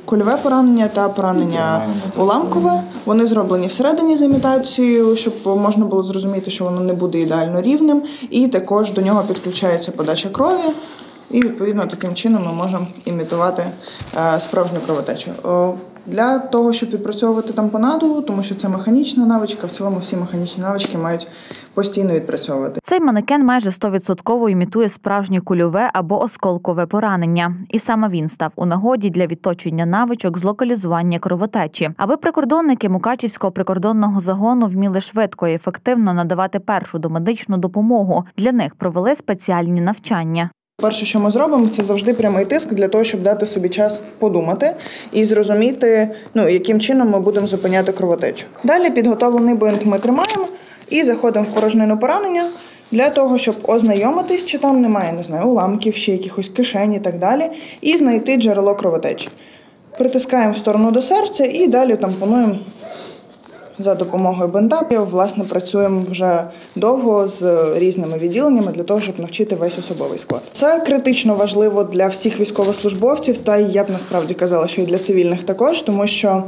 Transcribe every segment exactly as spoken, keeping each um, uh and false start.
кульове поранення та поранення уламкове. Вони зроблені всередині з імітацією, щоб можна було зрозуміти, що воно не буде ідеально рівним. І також до нього підключається подача крові. І, відповідно, таким чином ми можемо імітувати справжню кровотечу. Для того, щоб відпрацьовувати тампонаду, тому що це механічна навичка, в цілому всі механічні навички мають постійно відпрацьовувати. Цей манекен майже сто відсотків імітує справжнє кульове або осколкове поранення. І саме він став у нагоді для відточення навичок з локалізування кровотечі. Аби прикордонники Мукачівського прикордонного загону вміли швидко і ефективно надавати першу домедичну допомогу, для них провели спеціальні навчання. Перше, що ми зробимо, це завжди прямий тиск для того, щоб дати собі час подумати і зрозуміти, ну, яким чином ми будемо зупиняти кровотечу. Далі підготовлений бинт ми тримаємо і заходимо в порожнину поранення для того, щоб ознайомитись, чи там немає, не знаю, уламків, ще якихось кишень і так далі, і знайти джерело кровотечі. Притискаємо в сторону до серця і далі тампонуємо за допомогою бинта. Власне, працюємо вже довго з різними відділеннями для того, щоб навчити весь особовий склад. Це критично важливо для всіх військовослужбовців, та я б насправді казала, що і для цивільних також, тому що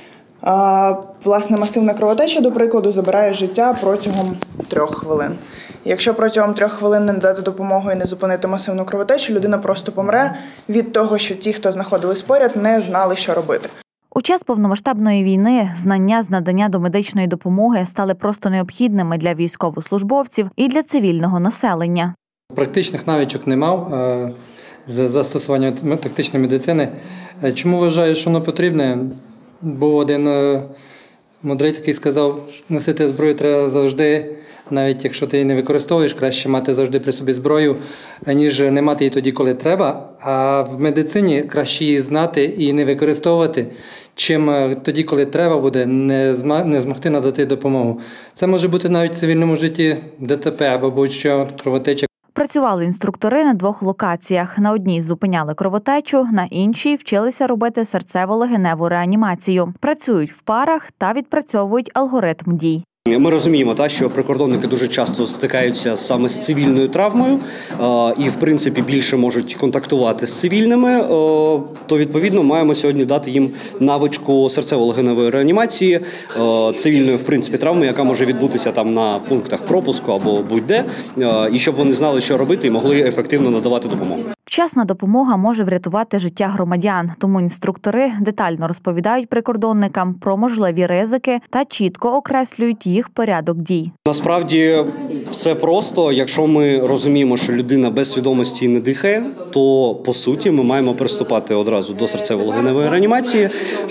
власне масивна кровотеча, до прикладу, забирає життя протягом трьох хвилин. Якщо протягом трьох хвилин не надати допомогу і не зупинити масивну кровотечу, людина просто помре від того, що ті, хто знаходились поряд, не знали, що робити. У час повномасштабної війни знання з надання домедичної допомоги стали просто необхідними для військовослужбовців і для цивільного населення. Практичних навичок не мав за застосування тактичної медицини. Чому вважаю, що воно потрібне? Був один мудрець, який сказав, носити зброю треба завжди, навіть якщо ти її не використовуєш, краще мати завжди при собі зброю, ніж не мати її тоді, коли треба. А в медицині краще її знати і не використовувати, чим тоді, коли треба буде, не змогти надати допомогу. Це може бути навіть в цивільному житті ДТП або будь-що кровотеча. Працювали інструктори на двох локаціях. На одній зупиняли кровотечу, на іншій вчилися робити серцево-легеневу реанімацію. Працюють в парах та відпрацьовують алгоритм дій. Ми розуміємо, що прикордонники дуже часто стикаються саме з цивільною травмою і, в принципі, більше можуть контактувати з цивільними, то, відповідно, маємо сьогодні дати їм навичку серцево-легеневої реанімації, цивільної, в принципі, травми, яка може відбутися там на пунктах пропуску або будь-де, і щоб вони знали, що робити і могли ефективно надавати допомогу. Вчасна допомога може врятувати життя громадян, тому інструктори детально розповідають прикордонникам про можливі ризики та чітко окреслюють їх порядок дій. Насправді все просто. Якщо ми розуміємо, що людина без свідомості не дихає, то, по суті, ми маємо приступати одразу до серцево-легеневої реанімації,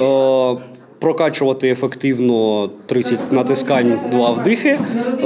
прокачувати ефективно тридцять натискань, два вдихи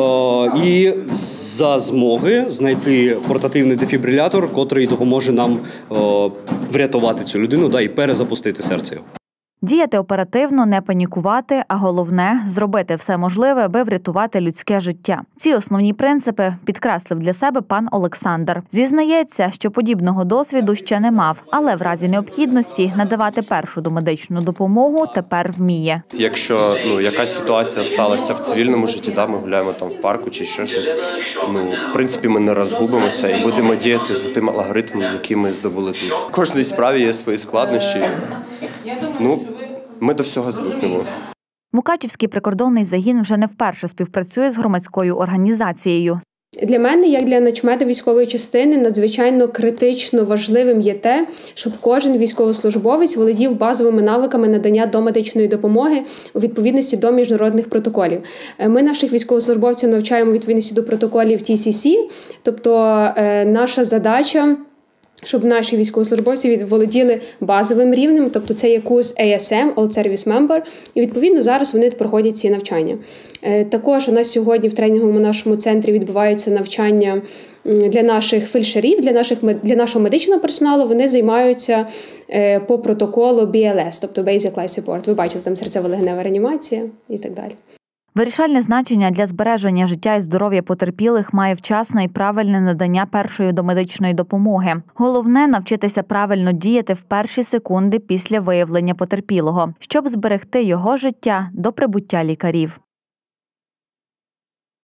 і за змоги знайти портативний дефібрилятор, котрий допоможе нам врятувати цю людину і перезапустити серце. Діяти оперативно, не панікувати, а головне – зробити все можливе, аби врятувати людське життя. Ці основні принципи підкреслив для себе пан Олександр. Зізнається, що подібного досвіду ще не мав, але в разі необхідності надавати першу домедичну допомогу тепер вміє. Якщо ну, якась ситуація сталася в цивільному житті, да, ми гуляємо там в парку чи ще щось, ну, в принципі, ми не розгубимося і будемо діяти за тим алгоритмом, який ми здобули тут. В кожній справі є свої складнощі. Ну, ми до всього звикнемо. Мукачівський прикордонний загін вже не вперше співпрацює з громадською організацією. Для мене, як для начмеда військової частини, надзвичайно критично важливим є те, щоб кожен військовослужбовець володів базовими навиками надання домедичної допомоги у відповідності до міжнародних протоколів. Ми наших військовослужбовців навчаємо у відповідності до протоколів Ті Сі Сі, тобто наша задача – щоб наші військовослужбовці володіли базовим рівнем, тобто це є курс ей ес ем, All Service Member, і відповідно зараз вони проходять ці навчання. Також у нас сьогодні в тренінговому нашому центрі відбувається навчання для наших фельдшерів, для, наших, для нашого медичного персоналу. Вони займаються по протоколу бі ел ес, тобто Basic Life Support. Ви бачите, там серцево-легенева реанімація і так далі. Вирішальне значення для збереження життя і здоров'я потерпілих має вчасне і правильне надання першої домедичної допомоги. Головне – навчитися правильно діяти в перші секунди після виявлення потерпілого, щоб зберегти його життя до прибуття лікарів.